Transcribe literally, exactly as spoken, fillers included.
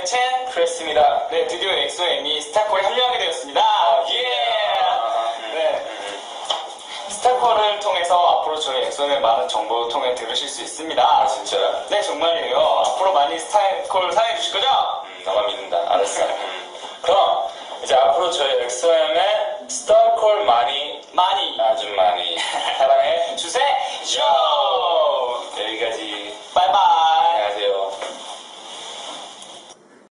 첸. 그렇습니다. 네, 드디어 엑소엠이 스타콜에 합류하게 되었습니다. 예! 네. 스타콜을 통해서 앞으로 저희 엑소엠의 많은 정보 통해 들으실 수 있습니다. 아, 진짜? 네, 정말이에요. 앞으로 많이 스타콜 사랑해 주실 거죠? 음, 나만 믿는다. 알았어. 음. 그럼 이제 앞으로 저희 엑소엠